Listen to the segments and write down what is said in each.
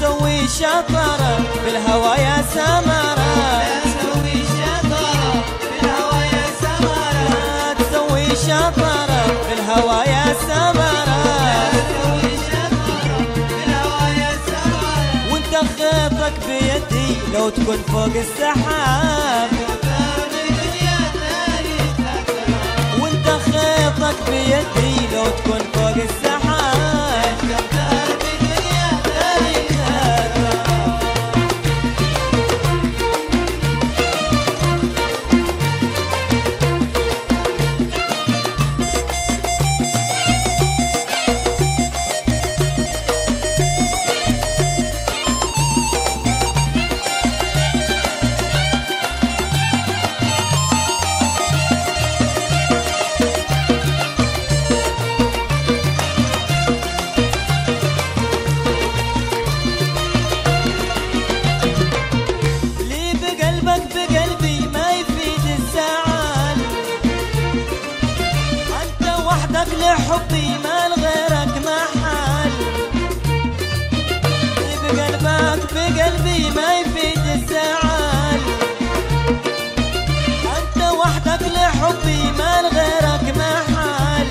تسوي شطرة في الهوى يا سمرة، لا تسوي شطرة في الهوى يا سمرة، لا تسوي شطرة في الهوى يا سمرة، لا تسوي شطرة في الهوى يا سمرة. وانت خيطك بيدي لو تكون فوق السحاب، وانت خيطك بيدي لو تكون فوق السحاب. لحبي ما لغيرك محل، بقلبك بقلبي ما يفيد الزعل، انت وحدك لحبي ما لغيرك محل،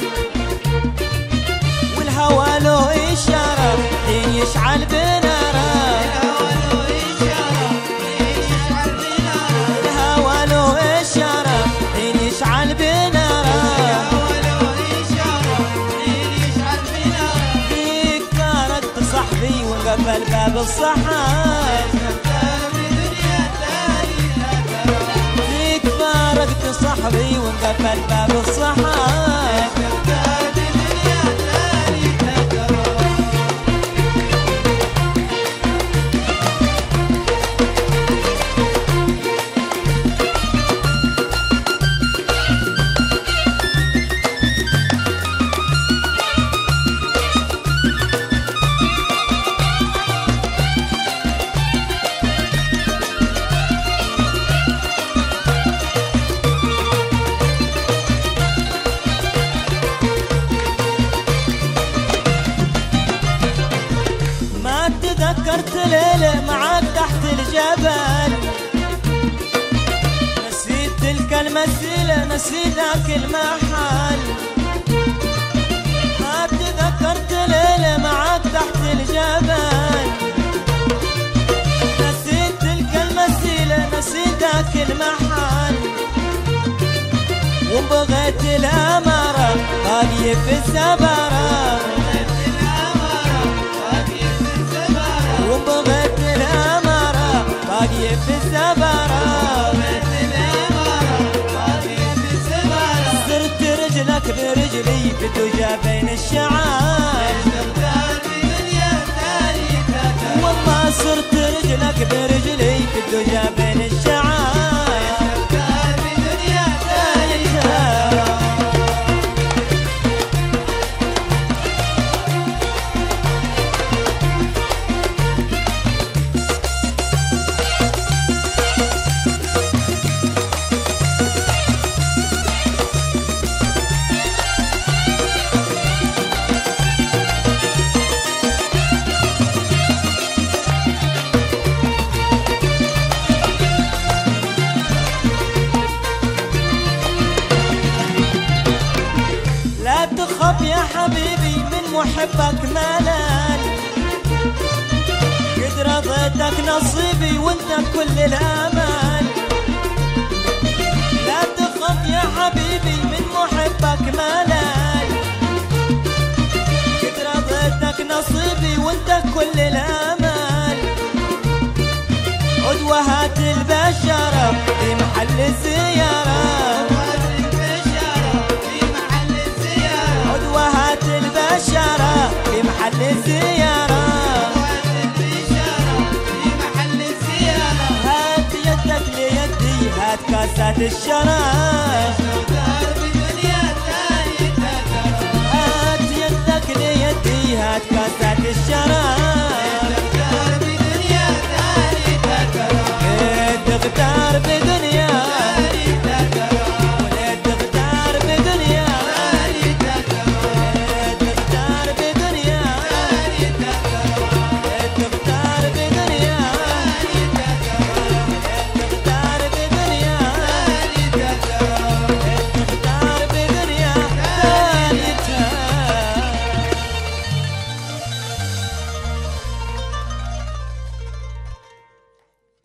والهوى له اشاره حين يشعل بناره، الهوى له اشاره حين يشعل بناره، وقفل باب الصحاب، فيك فارقت صاحبي وقفل باب الصحاب. تذكرت ليلة معاك تحت الجبل، نسيت تلك المسيلة نسيت ذاك المحل، ما تذكرت ليلة معاك تحت الجبل، نسيت تلك المسيلة نسيت ذاك المحل، وبغيت الأمارة باقي في السبرة، وبغيت الأمارة باقي في السبرة، صرت رجلك برجلي بدجى بين الشعاب، والله صرت رجلك برجلي بدجى بين الشعاب. تخاف يا حبيبي من محبك ملال، قد رضيتك نصيبي وانت كل الامل، لا تخاف يا حبيبي من محبك ملال، قد رضيتك نصيبي وانت كل الامل، عدوى هات البشرة في محل الزيارة، البشرة في محل الزيارة، هات يدك ليدي هات كاسات الشراب، هات يدك ليدي هات كاسات